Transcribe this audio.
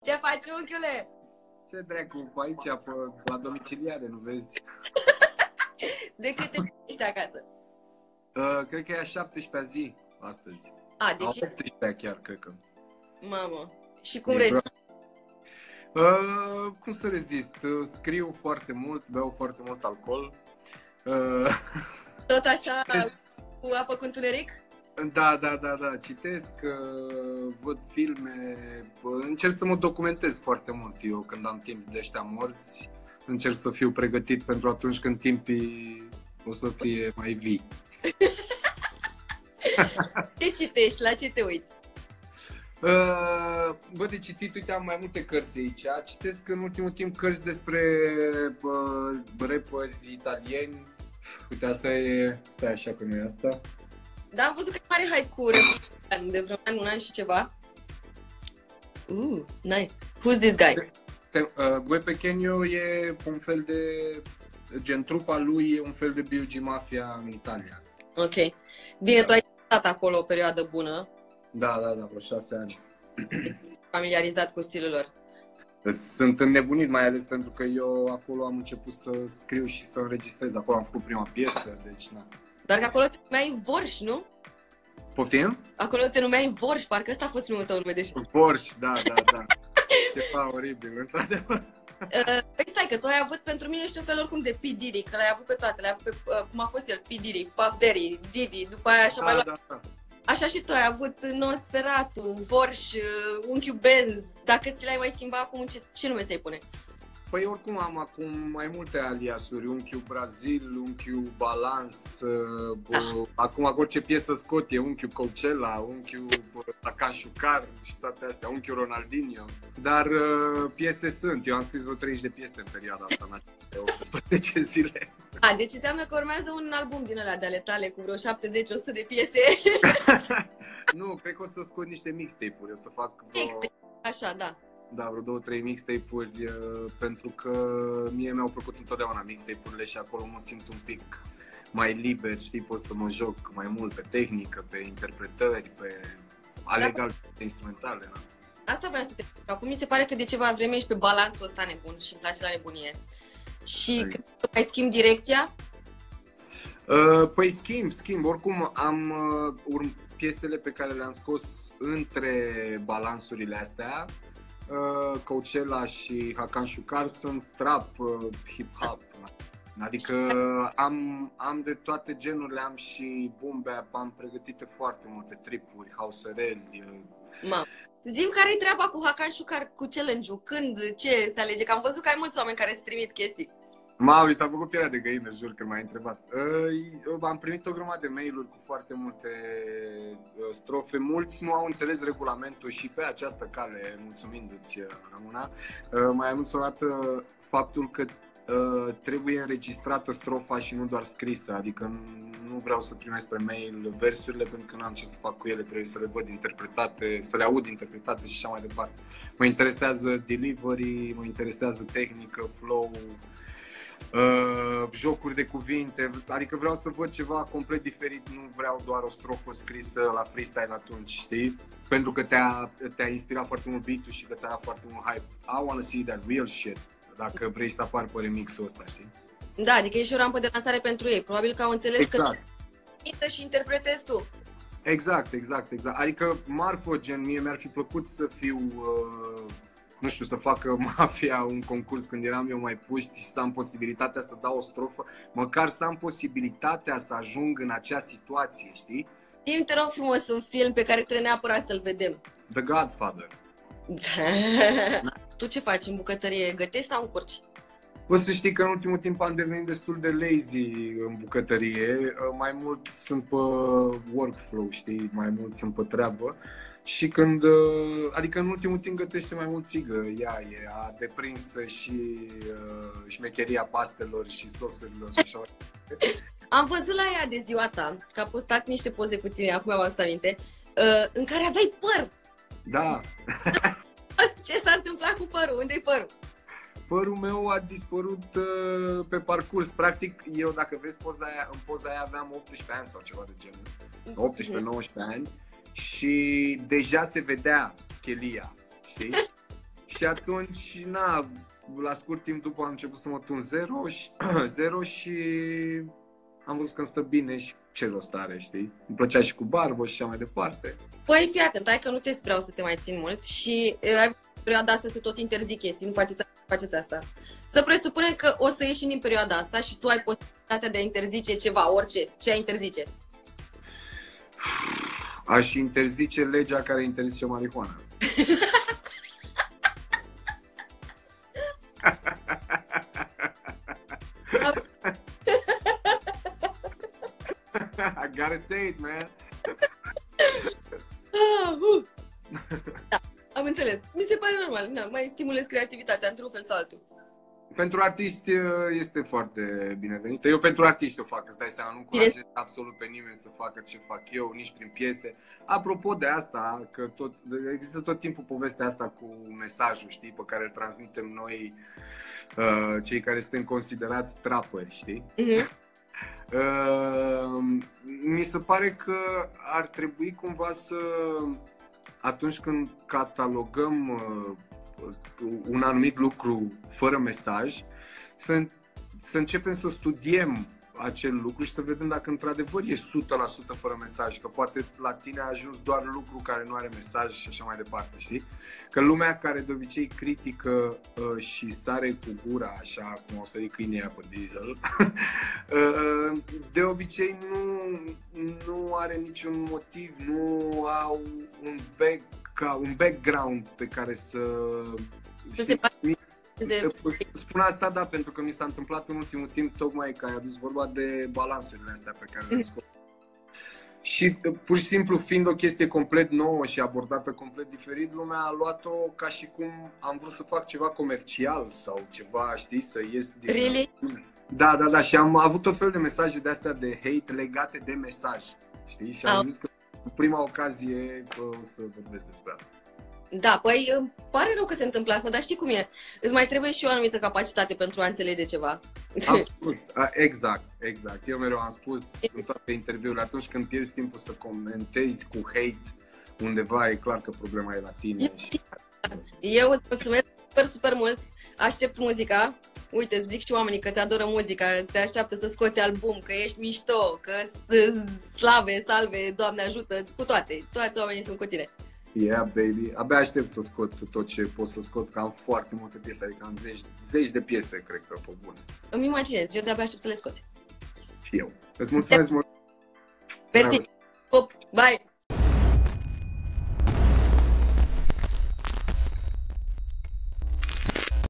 Ce faci, unchiule? Ce dracu, pe aici, la domiciliare, nu vezi? De câte ești acasă? Cred că e a 17-a zi astăzi. A, A deci... 18-a chiar, cred că. Mamă. Și cum vrei? Cum să rezist? Scriu foarte mult, beau foarte mult alcool. Tot așa, cu apă cu întuneric? Da. Citesc, văd filme, încerc să mă documentez foarte mult. Eu când am timp de ăștia morți, încerc să fiu pregătit pentru atunci când timpii o să fie mai vii. Ce citești? La ce te uiți? Bă, de citit, uite, am mai multe cărți aici. Citesc în ultimul timp cărți despre rapperi italieni. Uite, asta e... Stai așa că nu e asta. Da, am văzut că e mare hype cu de vreo un an și ceva. Nice. Who's this guy? Gue Pequeno e un fel de... Gen, trupa lui e un fel de B.U.G. Mafia în Italia. Ok. Bine, tu ai stat acolo o perioadă bună. Da, vreo 6 ani. Familiarizat cu stilul lor. Sunt înnebunit, mai ales pentru că eu acolo am început să scriu și să înregistrez. Acolo am făcut prima piesă, deci na. Dar că acolo te numeai Vorș, nu? Poftim? Acolo te numeai Vorș, parcă ăsta a fost primul tău nume de Vorș, da. Ceva oribil, într-adevăr. Păi stai, că tu ai avut, pentru mine ești un fel oricum de P. Diddy, că l-ai avut pe toate, le-ai avut pe, cum a fost el, P. Diddy, Puff Daddy, Diddy, după aia așa mai luat. Da. Așa și tu ai avut Nosferatu, Vorș, Unchiul Benz. Dacă ți l-ai mai schimbat acum, ce nume ți-ai pune? Păi oricum am acum mai multe aliasuri, Unchiul Brazil, Unchiul Balans, acum orice piesă scot e Unchiul Coachella, Unchiul Hakan Şükür și toate astea, Unchiul Ronaldinho. Dar piese sunt, eu am scris vreo 30 de piese în perioada asta, în aceste 18 zile. Deci înseamnă că urmează un album din ăla de ale tale cu vreo 70-100 de piese. Nu, cred că o să scot niște mixtape-uri, o să fac Mixtape, așa, da. Da, vreo 2-3 mixtape-uri, pentru că mie mi-au plăcut întotdeauna mixtape-urile și acolo mă simt un pic mai liber, știi, pot să mă joc mai mult pe tehnică, pe interpretări, pe alegal, pe instrumentale. Da. Asta voiam să te zic. Acum mi se pare că de ceva vreme ești pe balansul ăsta nebun și îmi place la nebunie. Și cred că mai schimb direcția? Păi schimb. Oricum am piesele pe care le-am scos între balansurile astea. Coachella și Hakan Şükür sunt trap, hip-hop. Adică am de toate genurile, am și boom bap, am pregătite foarte multe tripuri, housereli. Zi-mi care-i treaba cu Hakan Şükür, cu challenge-ul? Când, ce se alege? Că am văzut că ai mulți oameni care îți trimit chestii. Mi s-a făcut pielea de găină, jur, că m-ai întrebat. Am primit o grămadă de mail-uri cu foarte multe strofe. Mulți nu au înțeles regulamentul și pe această cale, mulțumindu-ți, Ramona, mai am menționat faptul că trebuie înregistrată strofa și nu doar scrisă. Adică nu vreau să primesc pe mail versurile pentru că n-am ce să fac cu ele, trebuie să le văd interpretate, să le aud interpretate și așa mai departe. Mă interesează delivery, mă interesează tehnică, flow, jocuri de cuvinte, adică vreau să văd ceva complet diferit, nu vreau doar o strofă scrisă la freestyle atunci, știi? Pentru că te-a inspirat foarte mult beat-ul și că ți-a dat foarte mult hype. I wanna see that real shit, dacă vrei să apar pe remixul ăsta, știi? Da, adică ești o rampă de lansare pentru ei, probabil că au înțeles că și interpretezi tu. Exact. Adică marfă, gen, mie mi-ar fi plăcut să fiu... nu știu, să facă Mafia un concurs când eram eu mai puști și să am posibilitatea să dau o strofă, măcar să am posibilitatea să ajung în acea situație, știi? Zi-mi, te rog frumos, un film pe care trebuie neapărat să-l vedem. The Godfather. Tu ce faci în bucătărie? Gătești sau încurci? O să știi că în ultimul timp am devenit destul de lazy în bucătărie, mai mult sunt pe workflow, știi, mai mult sunt pe treabă. Și când, adică în ultimul timp gătește mai mult țigă, ea e a deprinsă și șmecheria pastelor și sosurilor și așa. Am văzut la ea de ziua ta, că a postat niște poze cu tine, acum am adus aminte, în care aveai păr. Da. Ce s-a întâmplat cu părul? Unde-i părul? Părul meu a dispărut pe parcurs. Practic, eu dacă vezi poza aia, în poza aia aveam 18 ani sau ceva de genul. 18-19 ani. Și deja se vedea chelia, știi? Și atunci, na, la scurt timp după am început să mă tun zero și am văzut că îmi stă bine și ce rost are, știi? Îmi plăcea și cu barbă și așa mai departe. Păi fii atent, hai că nu te vreau să te mai țin mult și ai perioada asta se tot interzic chestii, nu faceți asta. Să presupunem că o să ieși din perioada asta și tu ai posibilitatea de a interzice ceva, orice, ce ai interzice? Aș interzice legea care interzice marihuana. I gotta say it, man. Da, am înțeles. Mi se pare normal. Na, mai stimulez creativitatea într-un fel sau altul. Pentru artiști este foarte binevenită. Eu pentru artiști o fac, îți dai seama, nu încurajez absolut pe nimeni să facă ce fac eu, nici prin piese. Apropo de asta, că există tot timpul povestea asta cu mesajul, știi, pe care îl transmitem noi, cei care suntem considerați trapări, știi? Mi se pare că ar trebui cumva să, atunci când catalogăm un anumit lucru fără mesaj, să începem să studiem acel lucru și să vedem dacă într-adevăr e 100% fără mesaj, că poate la tine a ajuns doar lucru care nu are mesaj și așa mai departe, știi? Că lumea care de obicei critică și sare cu gura, așa cum au sărit câinii pe diesel, de obicei nu are niciun motiv, nu au un background pe care să spun asta, da, pentru că mi s-a întâmplat în ultimul timp, tocmai că ai adus vorba de balansurile astea pe care le scot. Și pur și simplu, fiind o chestie complet nouă și abordată complet diferit, lumea a luat-o ca și cum am vrut să fac ceva comercial sau ceva, știi, să ies din... Really? Da, și am avut tot felul de mesaje de astea de hate legate de mesaj, știi? Și am zis că cu prima ocazie o să vorbesc despre asta. Da, păi îmi pare rău că se întâmplă asta, dar știi cum e? Îți mai trebuie și o anumită capacitate pentru a înțelege ceva. Absolut, exact. Eu mereu am spus în toate interviurile, atunci când pierzi timpul să comentezi cu hate undeva, e clar că problema e la tine. Eu îți mulțumesc super mult, aștept muzica. Uite, îți zic și oamenii că te adoră muzica, te așteaptă să scoți album, că ești mișto, că salve, Doamne ajută, cu toate. Toți oamenii sunt cu tine. Yeah, baby. Abia aștept să scot tot ce pot să scot, că am foarte multe piese, adică am zeci de piese, cred că, pe bune. Îmi imaginez, eu de-abia aștept să le scoți. Și eu. Îți mulțumesc mult. Mersi. Bye.